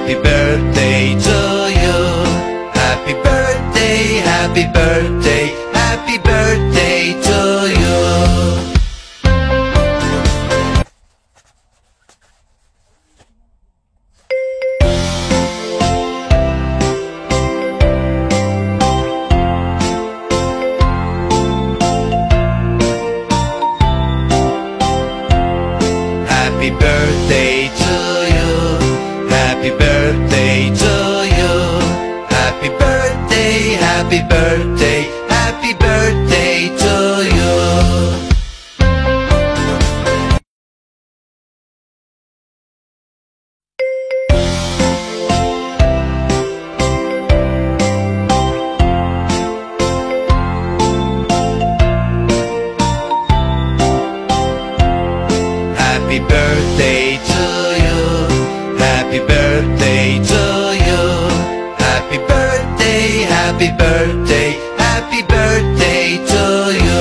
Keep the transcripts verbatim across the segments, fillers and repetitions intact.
Happy birthday to you. Happy birthday, happy birthday, happy birthday to you. Happy birthday to you. Happy birthday to you. Happy birthday, happy birthday, happy birthday to you. Happy birthday to you. Happy birthday to you. Happy birthday, happy birthday, happy birthday to you.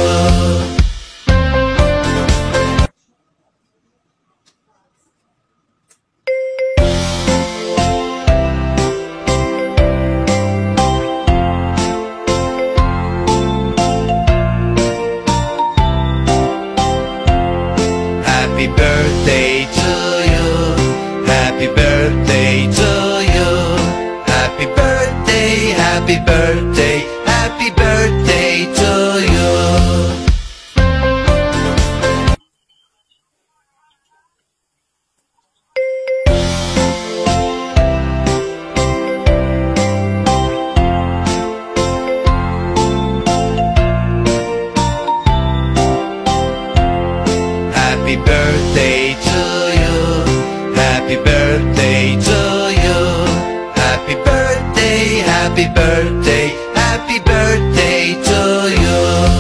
Happy birthday to you. Happy birthday to you. Happy birthday, happy birthday, happy birthday to you. Happy birthday to you. Happy birthday to you. Happy birthday, happy birthday, happy birthday to you.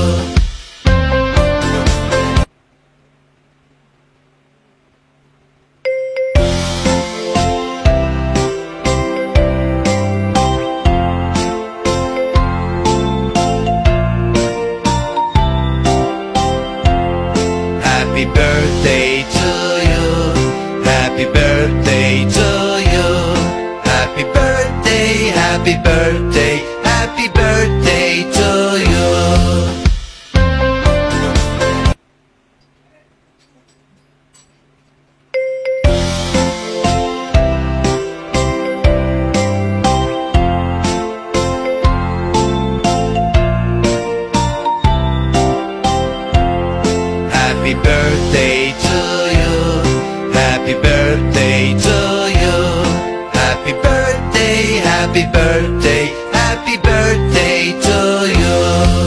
Happy birthday to you. Happy birthday to you. Happy birthday, happy birthday, happy birthday to you. Happy birthday to you. Happy birthday to you. Happy birthday, happy birthday, happy birthday to you.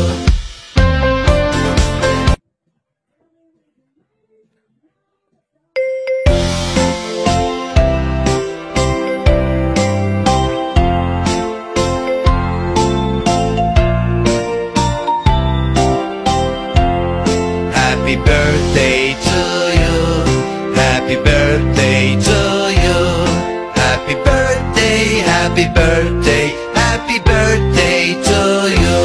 Happy birthday to you. Happy birthday to you. Happy birthday, happy birthday, happy birthday to you.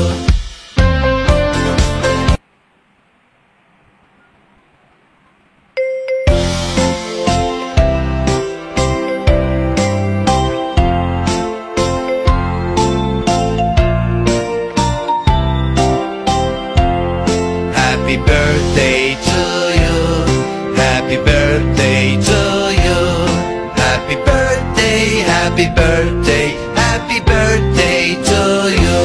Happy birthday to you. Happy birthday to you. Happy birthday, happy birthday, happy birthday to you.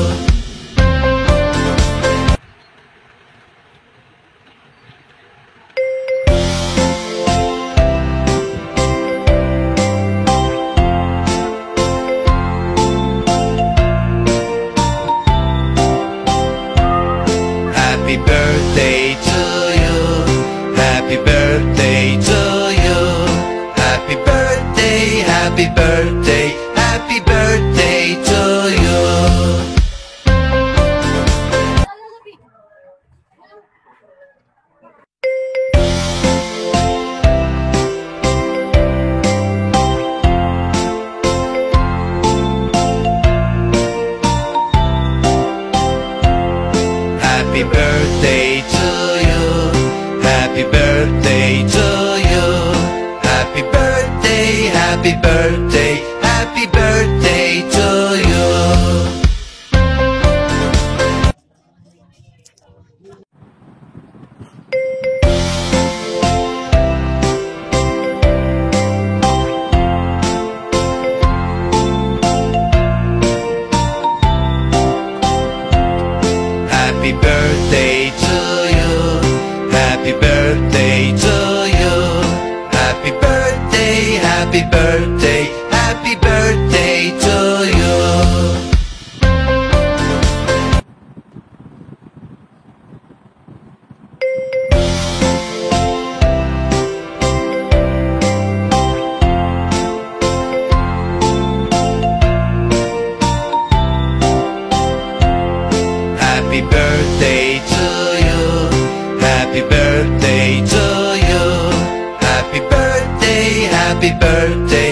Happy birthday to you. Happy birthday to you. Happy birthday, happy birthday, happy happy birthday, happy birthday to you. Happy birthday to you. Happy birthday to you. Happy birthday, happy birthday, happy birthday to you. Happy birthday to you. Happy birthday to you. Happy birthday, happy birthday.